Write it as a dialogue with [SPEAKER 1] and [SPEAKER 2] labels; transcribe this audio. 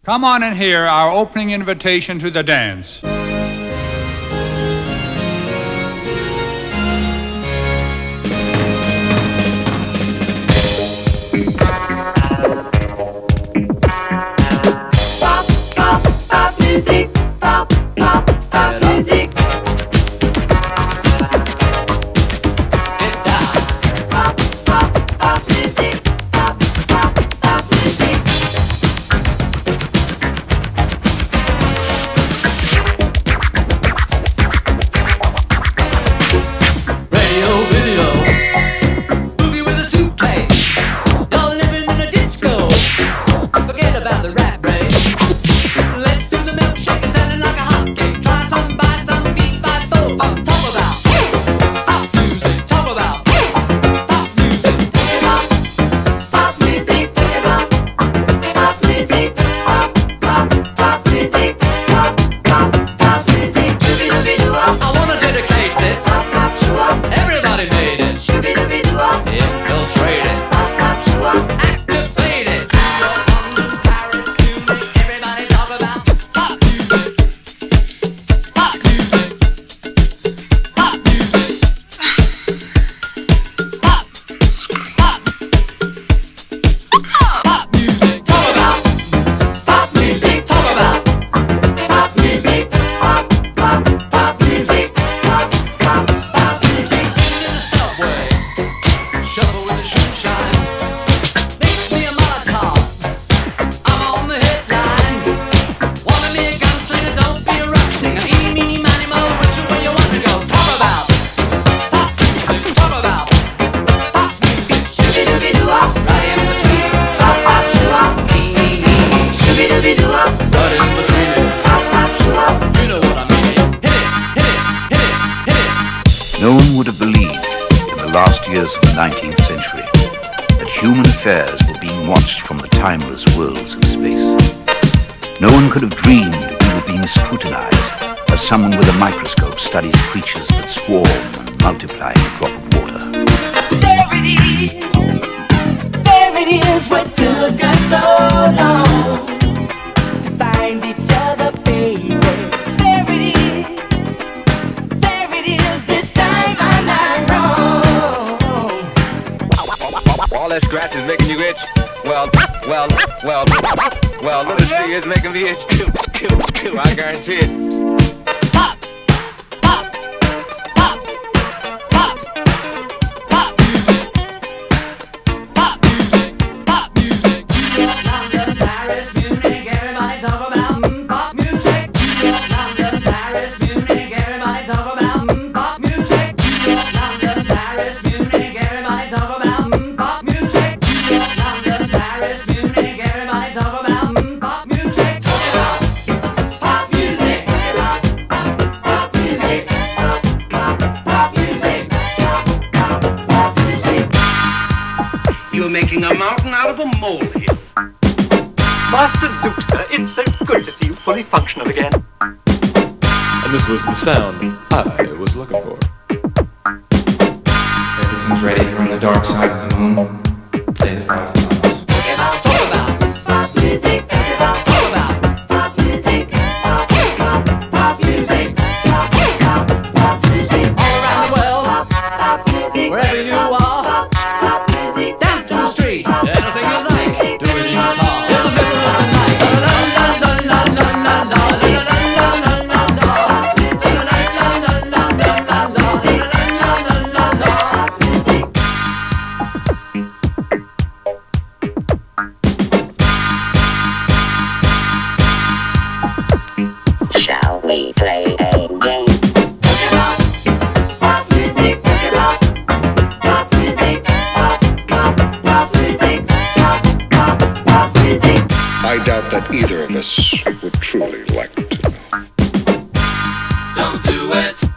[SPEAKER 1] Come on and hear our opening invitation to the dance.
[SPEAKER 2] Pop, pop, pop music. Pop, pop, pop music. Pop, pop, pop music. Pop, pop, pop music.
[SPEAKER 3] Radio, video, movie with a suitcase. You're living in a disco. Forget about the rat race. Let's do the milkshake and sell it like a hotcake. Try some, buy some, beat by four. Talk about pop music. Talk about pop music.
[SPEAKER 2] Pop, pop music. Pop, pop music. Pop, pop, pop music. Pop, pop, pop music. Shooby-dooby-doo-wop.
[SPEAKER 3] I wanna dedicate it.
[SPEAKER 2] Pop, pop, shoo-wop.
[SPEAKER 3] Everybody made it.
[SPEAKER 2] Shooby-dooby-doo-wop.
[SPEAKER 3] Infiltrate it.
[SPEAKER 2] Pop, pop, shoo-wop.
[SPEAKER 3] Activate it. London, Paris, Munich. Everybody talk about pop music. Pop music. Pop music. Pop. Pop. Pop music. Talk about
[SPEAKER 2] Pop music.
[SPEAKER 3] talk about
[SPEAKER 2] Pop music. Pop, pop, pop music. Pop, pop, pop music.
[SPEAKER 3] singing in the subway. Shuffle with the shoe shine. Mix me a Molotov. I'm on the headline. Wanna be a gunslinger, don't be a rock singer. Eeny, meeny, miny, mo, which way you wanna go? Talk about pop music. Talk about pop music.
[SPEAKER 2] Shooby-dooby-doo-wop.
[SPEAKER 3] Right in between.
[SPEAKER 2] Pop, pop, shoo-wop. Shooby-dooby-doo-wop.
[SPEAKER 3] Right in between it.
[SPEAKER 2] Pop, pop, shoo-wop.
[SPEAKER 3] You know what I mean. Hit it, hit it, hit it, hit it.
[SPEAKER 4] No one would have believed in the last years of the 19th century that human affairs were being watched from the timeless worlds of space. No one could have dreamed we were being scrutinized as someone with a microscope studies creatures that swarm and multiply in a drop of water.
[SPEAKER 5] There it is, what took us so long to find each other, baby. There it is, this time I'm not wrong.
[SPEAKER 6] All that scratch is making you itch. Well, let us see, it's making me itch too, I guarantee it.
[SPEAKER 3] Pop, pop, pop, pop, pop music. Pop music, pop music. London, Paris, Munich, everybody talk about pop music. London, Paris, Munich, everybody talk about pop music. London, Paris, Munich, everybody talk about pop music. London, Paris, Munich, everybody talk about pop music. Talk about
[SPEAKER 2] Pop music. Pop music. Pop music. Pop music.
[SPEAKER 7] You're making a mountain out of a molehill.
[SPEAKER 8] Master Luke, sir, it's so good to see you fully functional again.
[SPEAKER 9] And this was the sound I was looking for.
[SPEAKER 10] Everything's ready. We're on the dark side of the moon. Play the 5 tones.
[SPEAKER 3] talk about
[SPEAKER 2] Pop music.
[SPEAKER 3] talk about
[SPEAKER 2] Pop music. Pop music. Pop music.
[SPEAKER 3] all around the world,
[SPEAKER 2] Pop music.
[SPEAKER 3] wherever you are.
[SPEAKER 2] Pop music.
[SPEAKER 3] Dance to the street, anything you like. Do it in your car, in the middle of the night. La la la la la la la la la la la la la la. La la la la la la la la la la la la la.
[SPEAKER 5] Shall we play a game?
[SPEAKER 2] Pop music. Pop music. Pop music. Pop music.
[SPEAKER 11] I doubt that either of us would truly like to know.
[SPEAKER 3] Don't do it.